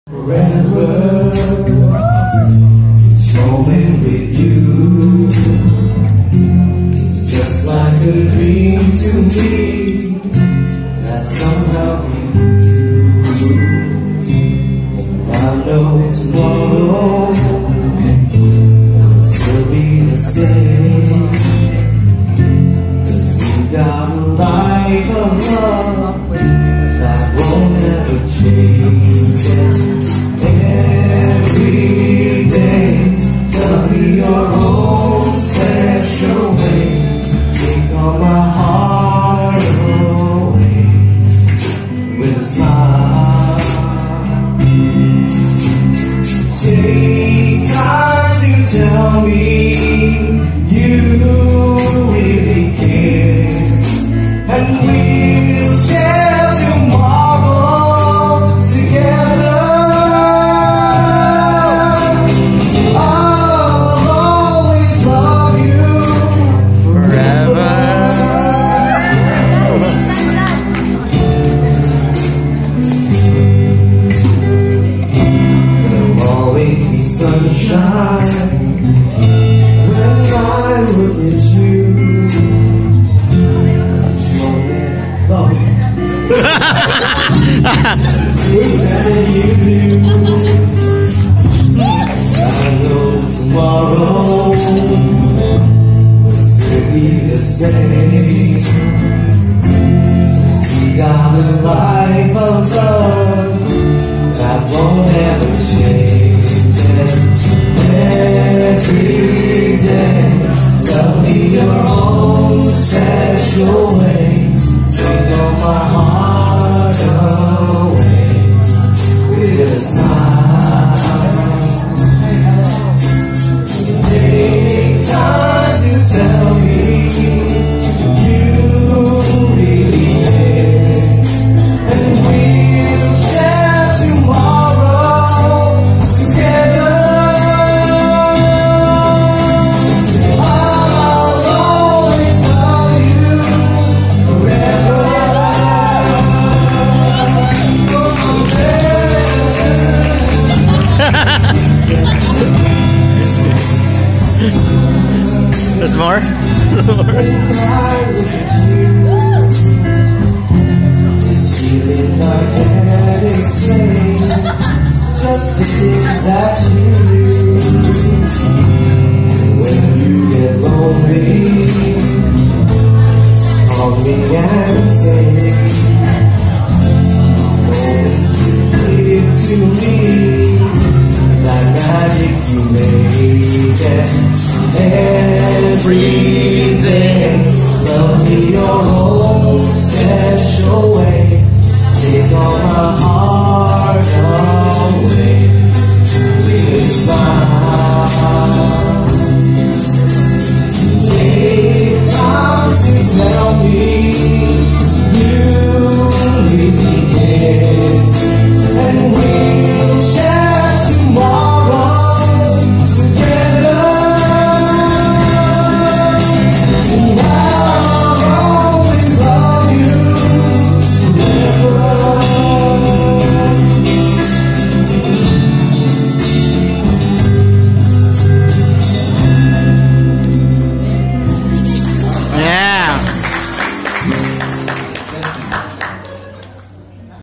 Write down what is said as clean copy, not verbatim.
Forever, showing with you, it's just like a dream to me that somehow came true. And I know tomorrow will still be the same, 'cause we got a life of love that won't ever change. Every day there'll be your own special way. Take all my heart away with a smile. Take time to tell me you really care, and we'll share tomorrow together. Sunshine when I look at you. Oh. Whatever you do, I know tomorrow will still be the same. We got a life of love that won't ever change. Every day, there'll be your own special way. Take all my heart away with a smile. Take time to tell me you really care, and we'll share tomorrow together. There's more?